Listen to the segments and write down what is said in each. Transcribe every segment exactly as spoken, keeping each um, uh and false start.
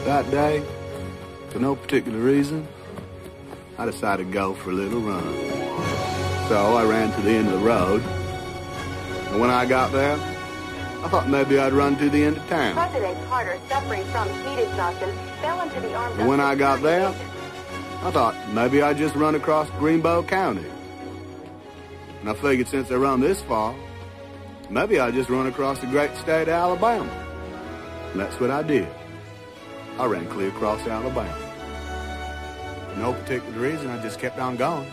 That day, for no particular reason, I decided to go for a little run. So I ran to the end of the road, and when I got there, I thought maybe I'd run to the end of town. President Carter, suffering from heat exhaustion, fell into the arms of... And when I got there, I thought maybe I'd just run across Greenbow County. And I figured since I run this far, maybe I'd just run across the great state of Alabama. And that's what I did. I ran clear across Alabama. For no particular reason, I just kept on going.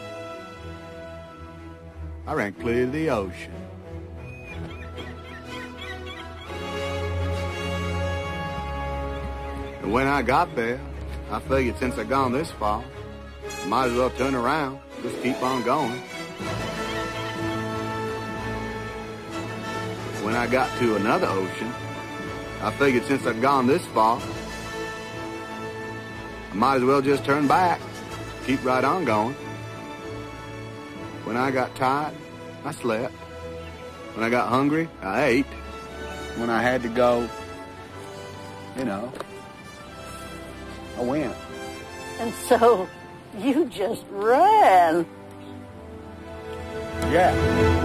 I ran clear to the ocean. And when I got there, I figured since I'd gone this far, I might as well turn around, just keep on going. When I got to another ocean, I figured since I'd gone this far, I might as well just turn back, keep right on going. When I got tired, I slept. When I got hungry, I ate. When I had to go, you know, I went. And so you just ran. Yeah.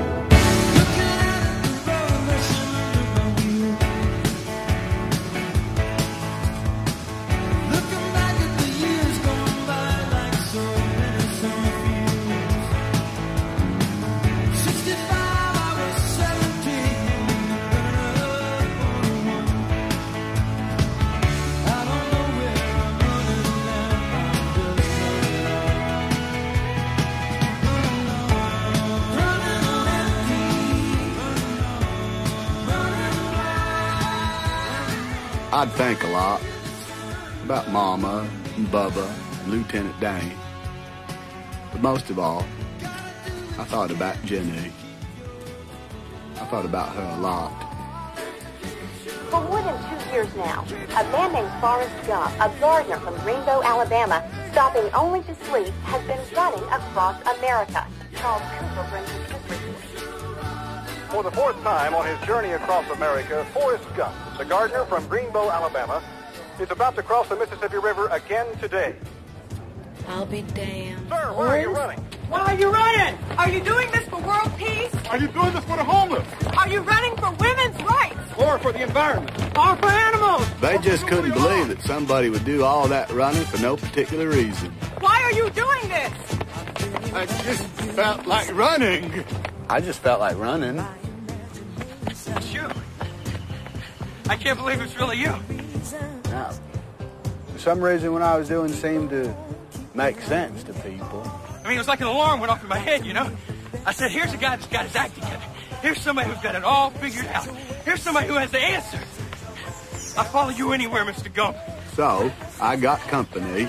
I'd think a lot about Mama and Bubba and Lieutenant Dane. But most of all, I thought about Jenny. I thought about her a lot. For more than two years now, a man named Forrest Gump, a gardener from Greenbow, Alabama, stopping only to sleep, has been running across America. Charles Cooper brings us this report. For the fourth time on his journey across America, Forrest Gump, the gardener from Greenbow, Alabama, is about to cross the Mississippi River again today. I'll be damned. Sir, where are you running? Why are you running? Are you doing this for world peace? Are you doing this for the homeless? Are you running for women's rights? Or for the environment? Or for animals? They just couldn't believe that somebody would do all that running for no particular reason. Why are you doing this? I just felt like running. I just felt like running. It's you. I can't believe it's really you. Now, for some reason, when I was doing, it seemed to make sense to people. I mean, it was like an alarm went off in my head, you know? I said, here's a guy that's got his act together. Here's somebody who's got it all figured out. Here's somebody who has the answer. I'll follow you anywhere, Mister Gump. So, I got company.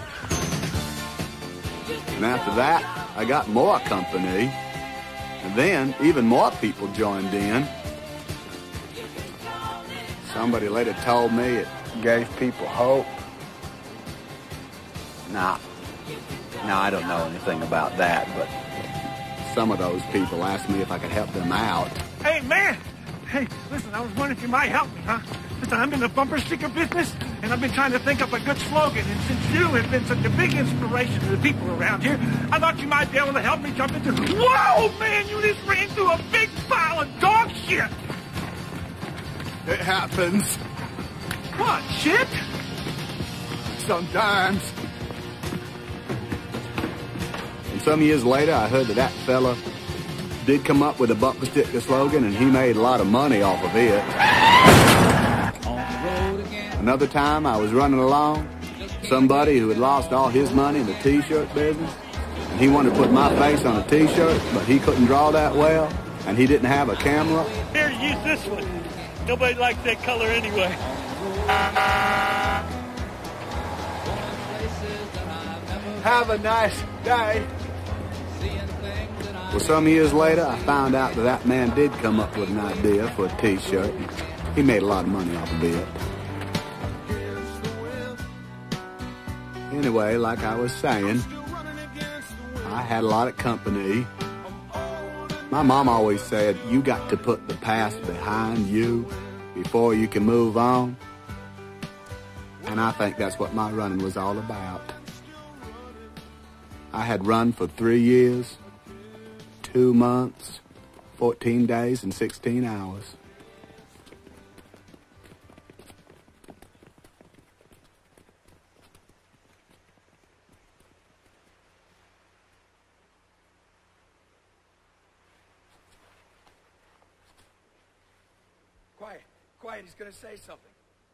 And after that, I got more company. And then, even more people joined in. Somebody later told me it gave people hope. Nah. Now, I don't know anything about that, but some of those people asked me if I could help them out. Hey, man! Hey, listen, I was wondering if you might help me, huh? Listen, I'm in the bumper sticker business, and I've been trying to think up a good slogan, and since you have been such a big inspiration to the people around here, I thought you might be able to help me jump into... Whoa, man! You just ran through a big pile of dog shit! It happens. What, shit? Sometimes. And some years later, I heard that that fella did come up with a bumper sticker slogan, and he made a lot of money off of it. Another time, I was running along, somebody who had lost all his money in the T-shirt business, and he wanted to put my face on a T-shirt, but he couldn't draw that well, and he didn't have a camera. Here, use this one. Nobody likes that color anyway. Have a nice day. Well, some years later, I found out that that man did come up with an idea for a T-shirt. He made a lot of money off of it. Anyway, like I was saying, I had a lot of company. My mom always said, you got to put the past behind you before you can move on. And I think that's what my running was all about. I had run for three years, two months, fourteen days, and sixteen hours. Quiet, quiet, he's gonna say something.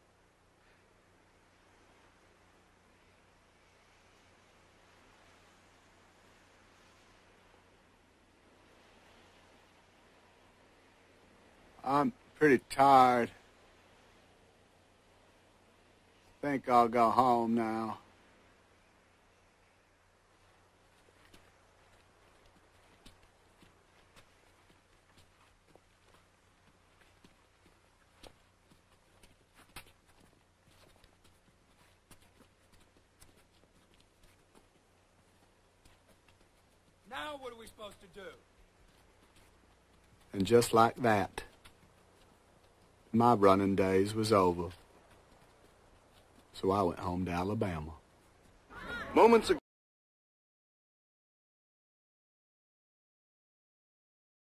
I'm pretty tired. Think I'll go home now. Now what are we supposed to do? And just like that, my running days was over. So I went home to Alabama. Moments ago.